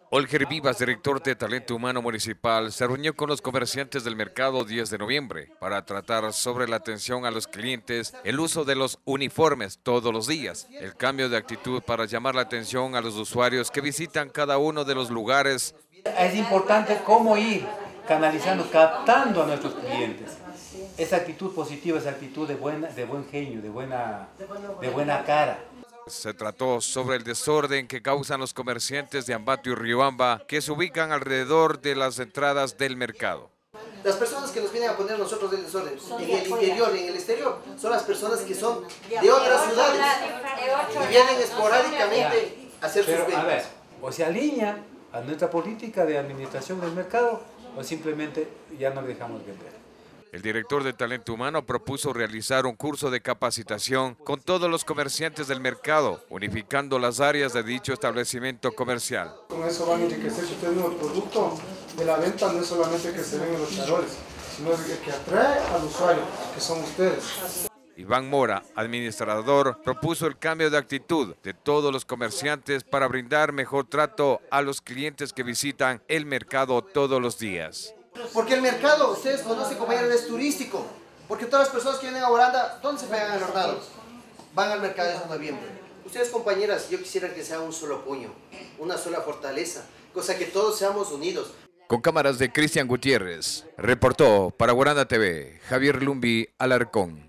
Olger Vivas, director de Talento Humano Municipal, se reunió con los comerciantes del mercado 10 de noviembre para tratar sobre la atención a los clientes, el uso de los uniformes todos los días, el cambio de actitud para llamar la atención a los usuarios que visitan cada uno de los lugares. Es importante cómo ir canalizando, captando a nuestros clientes. Esa actitud positiva, esa actitud de buen genio, de buena cara. Se trató sobre el desorden que causan los comerciantes de Ambato y Riobamba que se ubican alrededor de las entradas del mercado. Las personas que nos vienen a poner nosotros del desorden, en el interior y en el exterior, son las personas que son de otras ciudades y vienen esporádicamente a hacer sus ventas. A ver, o se alinea a nuestra política de administración del mercado o simplemente ya no dejamos vender. El director de Talento Humano propuso realizar un curso de capacitación con todos los comerciantes del mercado, unificando las áreas de dicho establecimiento comercial. Con eso van a enriquecerse ustedes mismos. El producto de la venta no es solamente que se ven en los charoles, sino que atrae al usuario, que son ustedes. Iván Mora, administrador, propuso el cambio de actitud de todos los comerciantes para brindar mejor trato a los clientes que visitan el mercado todos los días. Porque el mercado, ustedes conocen, compañeros, es turístico. Porque todas las personas que vienen a Boranda, ¿dónde se pegan a los lados? Van al mercado de noviembre. Ustedes, compañeras, yo quisiera que sea un solo puño, una sola fortaleza, cosa que todos seamos unidos. Con cámaras de Cristian Gutiérrez, reportó para Boranda TV, Javier Lumbi Alarcón.